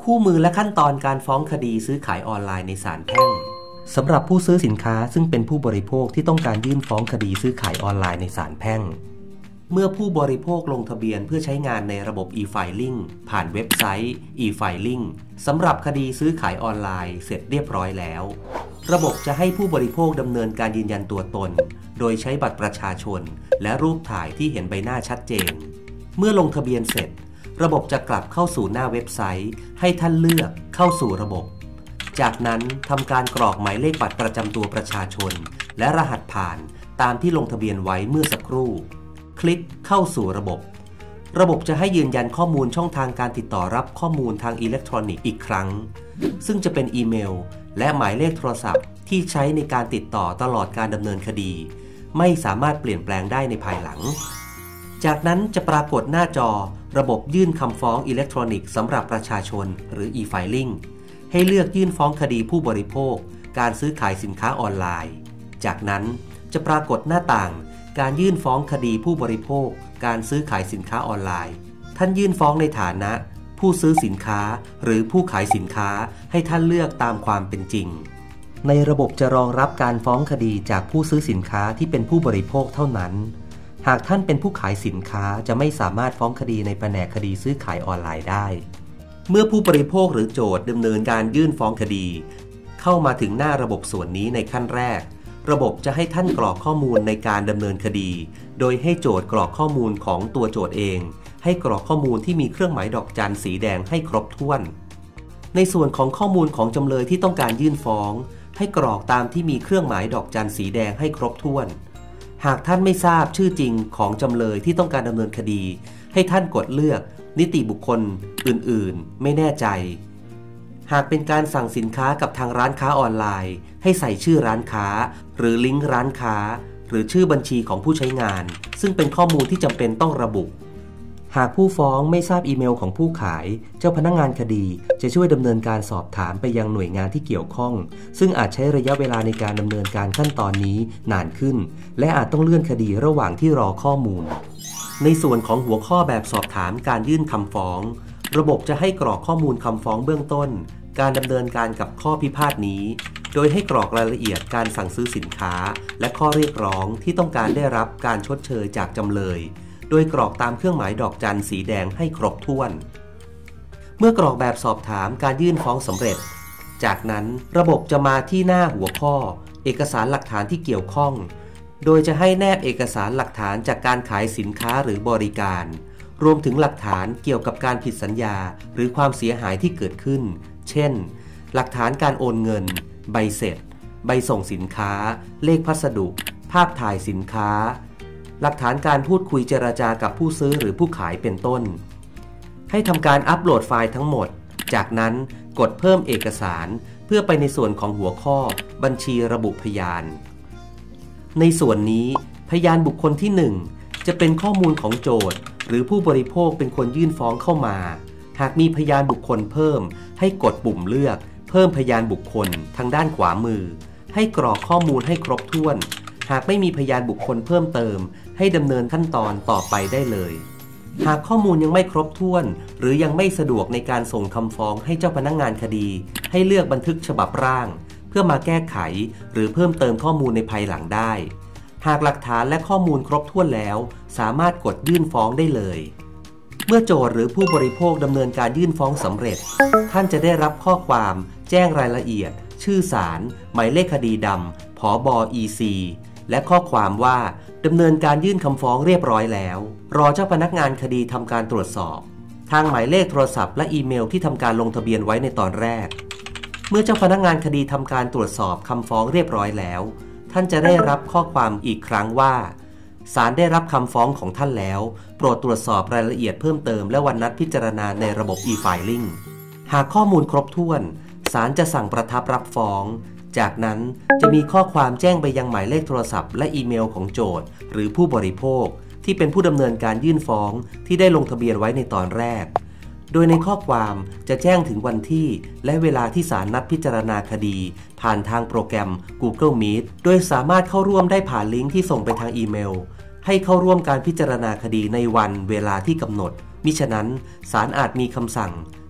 คู่มือและขั้นตอนการฟ้องคดีซื้อขายออนไลน์ในศาลแพ่งสำหรับผู้ซื้อสินค้าซึ่งเป็นผู้บริโภคที่ต้องการยื่นฟ้องคดีซื้อขายออนไลน์ในศาลแพ่งเมื่อผู้บริโภคลงทะเบียนเพื่อใช้งานในระบบ e-filing ผ่านเว็บไซต์ e-filing สำหรับคดีซื้อขายออนไลน์เสร็จเรียบร้อยแล้วระบบจะให้ผู้บริโภคดำเนินการยืนยันตัวตนโดยใช้บัตรประชาชนและรูปถ่ายที่เห็นใบหน้าชัดเจนเมื่อลงทะเบียนเสร็จระบบจะกลับเข้าสู่หน้าเว็บไซต์ให้ท่านเลือกเข้าสู่ระบบจากนั้นทำการกรอกหมายเลขบัตรประจำตัวประชาชนและรหัสผ่านตามที่ลงทะเบียนไว้เมื่อสักครู่คลิกเข้าสู่ระบบจะให้ยืนยันข้อมูลช่องทางการติดต่อรับข้อมูลทางอิเล็กทรอนิกส์อีกครั้งซึ่งจะเป็นอีเมลและหมายเลขโทรศัพท์ที่ใช้ในการติดต่อตลอดการดำเนินคดีไม่สามารถเปลี่ยนแปลงได้ในภายหลังจากนั้นจะปรากฏหน้าจอระบบยื่นคำฟ้องอิเล็กทรอนิกส์สำหรับประชาชนหรือ e-filing ให้เลือกยื่นฟ้องคดีผู้บริโภคการซื้อขายสินค้าออนไลน์จากนั้นจะปรากฏหน้าต่างการยื่นฟ้องคดีผู้บริโภคการซื้อขายสินค้าออนไลน์ท่านยื่นฟ้องในฐานะผู้ซื้อสินค้าหรือผู้ขายสินค้าให้ท่านเลือกตามความเป็นจริงในระบบจะรองรับการฟ้องคดีจากผู้ซื้อสินค้าที่เป็นผู้บริโภคเท่านั้นหากท่านเป็นผู้ขายสินค้าจะไม่สามารถฟ้องคดีในแผนกคดีซื้อขายออนไลน์ได้เมื่อผู้บริโภคหรือโจทก์ดำเนินการยื่นฟ้องคดีเข้ามาถึงหน้าระบบส่วนนี้ในขั้นแรกระบบจะให้ท่านกรอกข้อมูลในการดำเนินคดีโดยให้โจทก์กรอกข้อมูลของตัวโจทก์เองให้กรอกข้อมูลที่มีเครื่องหมายดอกจันสีแดงให้ครบถ้วนในส่วนของข้อมูลของจำเลยที่ต้องการยื่นฟ้องให้กรอกตามที่มีเครื่องหมายดอกจันสีแดงให้ครบถ้วนหากท่านไม่ทราบชื่อจริงของจำเลยที่ต้องการดำเนินคดีให้ท่านกดเลือกนิติบุคคลอื่นๆไม่แน่ใจหากเป็นการสั่งสินค้ากับทางร้านค้าออนไลน์ให้ใส่ชื่อร้านค้าหรือลิงก์ร้านค้าหรือชื่อบัญชีของผู้ใช้งานซึ่งเป็นข้อมูลที่จำเป็นต้องระบุหากผู้ฟ้องไม่ทราบอีเมลของผู้ขายเจ้าพนักงานคดีจะช่วยดำเนินการสอบถามไปยังหน่วยงานที่เกี่ยวข้องซึ่งอาจใช้ระยะเวลาในการดำเนินการขั้นตอนนี้นานขึ้นและอาจต้องเลื่อนคดีระหว่างที่รอข้อมูลในส่วนของหัวข้อแบบสอบถามการยื่นคำฟ้องระบบจะให้กรอกข้อมูลคำฟ้องเบื้องต้นการดำเนินการกับข้อพิพาทนี้โดยให้กรอกรายละเอียดการสั่งซื้อสินค้าและข้อเรียกร้องที่ต้องการได้รับการชดเชยจากจำเลยโดยกรอกตามเครื่องหมายดอกจันสีแดงให้ครบถ้วนเมื่อกรอกแบบสอบถามการยื่นฟ้องสำเร็จจากนั้นระบบจะมาที่หน้าหัวข้อเอกสารหลักฐานที่เกี่ยวข้องโดยจะให้แนบเอกสารหลักฐานจากการขายสินค้าหรือบริการรวมถึงหลักฐานเกี่ยวกับการผิดสัญญาหรือความเสียหายที่เกิดขึ้นเช่นหลักฐานการโอนเงินใบเสร็จใบส่งสินค้าเลขพัสดุภาพถ่ายสินค้าหลักฐานการพูดคุยเจรจากับผู้ซื้อหรือผู้ขายเป็นต้นให้ทำการอัปโหลดไฟล์ทั้งหมดจากนั้นกดเพิ่มเอกสารเพื่อไปในส่วนของหัวข้อบัญชีระบุพยานในส่วนนี้พยานบุคคลที่1จะเป็นข้อมูลของโจทก์หรือผู้บริโภคเป็นคนยื่นฟ้องเข้ามาหากมีพยานบุคคลเพิ่มให้กดปุ่มเลือกเพิ่มพยานบุคคลทางด้านขวามือให้กรอกข้อมูลให้ครบถ้วนหากไม่มีพยานบุคคลเพิ่มเติมให้ดำเนินขั้นตอนต่อไปได้เลยหากข้อมูลยังไม่ครบถ้วนหรือยังไม่สะดวกในการส่งคำฟ้องให้เจ้าพนักงานคดีให้เลือกบันทึกฉบับร่างเพื่อมาแก้ไขหรือเพิ่มเติมข้อมูลในภายหลังได้หากหลักฐานและข้อมูลครบถ้วนแล้วสามารถกดยื่นฟ้องได้เลยเมื่อโจทก์หรือผู้บริโภคดำเนินการยื่นฟ้องสำเร็จท่านจะได้รับข้อความแจ้งรายละเอียดชื่อศาลหมายเลขคดีดำผบ. EC และข้อความว่าดำเนินการยื่นคำฟ้องเรียบร้อยแล้วรอเจ้าพนักงานคดีทำการตรวจสอบทางหมายเลขโทรศัพท์และอีเมลที่ทำการลงทะเบียนไว้ในตอนแรกเมื่อเจ้าพนักงานคดีทำการตรวจสอบคำฟ้องเรียบร้อยแล้วท่านจะได้รับข้อความอีกครั้งว่าศาลได้รับคำฟ้องของท่านแล้วโปรดตรวจสอบรายละเอียดเพิ่มเติมและวันนัดพิจารณาในระบบ e-filing หากข้อมูลครบถ้วนศาลจะสั่งประทับรับฟ้องจากนั้นจะมีข้อความแจ้งไปยังหมายเลขโทรศัพท์และอีเมลของโจทก์หรือผู้บริโภคที่เป็นผู้ดำเนินการยื่นฟ้องที่ได้ลงทะเบียนไว้ในตอนแรกโดยในข้อความจะแจ้งถึงวันที่และเวลาที่ศาลนัดพิจารณาคดีผ่านทางโปรแกรม Google Meet โดยสามารถเข้าร่วมได้ผ่านลิงก์ที่ส่งไปทางอีเมลให้เข้าร่วมการพิจารณาคดีในวันเวลาที่กำหนดมิฉะนั้นศาลอาจมีคำสั่ง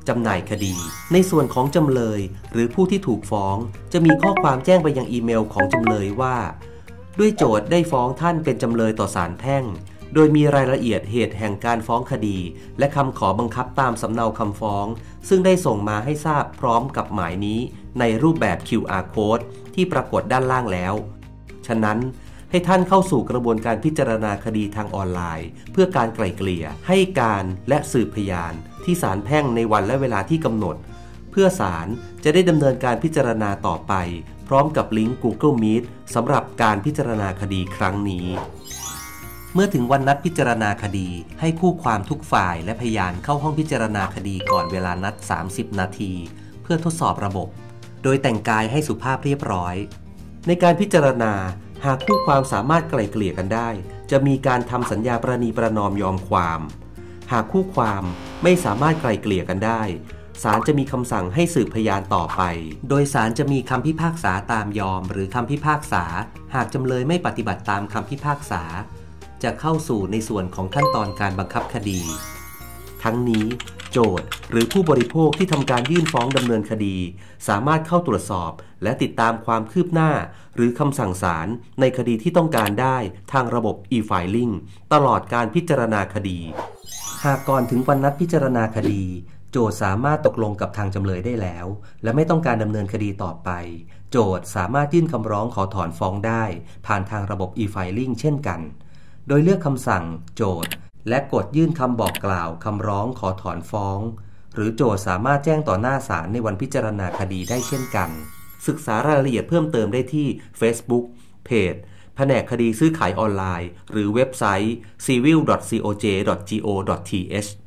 จำหน่ายคดีในส่วนของจำเลยหรือผู้ที่ถูกฟ้องจะมีข้อความแจ้งไปยังอีเมลของจำเลยว่าด้วยโจทก์ได้ฟ้องท่านเป็นจำเลยต่อศาลแพ่งโดยมีรายละเอียดเหตุแห่งการฟ้องคดีและคำขอบังคับตามสำเนาคำฟ้องซึ่งได้ส่งมาให้ทราบพร้อมกับหมายนี้ในรูปแบบ QR Code ที่ปรากฏด้านล่างแล้วฉะนั้นให้ท่านเข้าสู่กระบวนการพิจารณาคดีทางออนไลน์เพื่อการไกล่เกลี่ยให้การและสืบพยานที่ศาลแพ่งในวันและเวลาที่กำหนดเพื่อศาลจะได้ดำเนินการพิจารณาต่อไปพร้อมกับลิงก์ Google Meet สำหรับการพิจารณาคดีครั้งนี้เมื่อถึงวันนัดพิจารณาคดีให้คู่ความทุกฝ่ายและพยานเข้าห้องพิจารณาคดีก่อนเวลานัด30 นาทีเพื่อทดสอบระบบโดยแต่งกายให้สุภาพเรียบร้อยในการพิจารณาหากคู่ความสามารถไกล่เกลี่ยกันได้จะมีการทำสัญญาประนีประนอมยอมความหากคู่ความไม่สามารถไกล่เกลี่ยกันได้ศาลจะมีคำสั่งให้สืบพยานต่อไปโดยศาลจะมีคำพิพากษาตามยอมหรือคำพิพากษาหากจำเลยไม่ปฏิบัติตามคำพิพากษาจะเข้าสู่ในส่วนของขั้นตอนการบังคับคดีทั้งนี้โจทก์หรือผู้บริโภคที่ทำการยื่นฟ้องดำเนินคดีสามารถเข้าตรวจสอบและติดตามความคืบหน้าหรือคำสั่งศาลในคดีที่ต้องการได้ทางระบบ e-filing ตลอดการพิจารณาคดีหากก่อนถึงวันนัดพิจารณาคดีโจทก์สามารถตกลงกับทางจำเลยได้แล้วและไม่ต้องการดำเนินคดีต่อไปโจทก์สามารถยื่นคำร้องขอถอนฟ้องได้ผ่านทางระบบ e-filing เช่นกันโดยเลือกคำสั่งโจทก์และกดยื่นคำบอกกล่าวคำร้องขอถอนฟ้องหรือโจทก์สามารถแจ้งต่อหน้าศาลในวันพิจารณาคดีได้เช่นกันศึกษารายละเอียดเพิ่มเติมได้ที่ Facebook เพจแผนกคดีซื้อขายออนไลน์หรือเว็บไซต์ civil.coj.go.th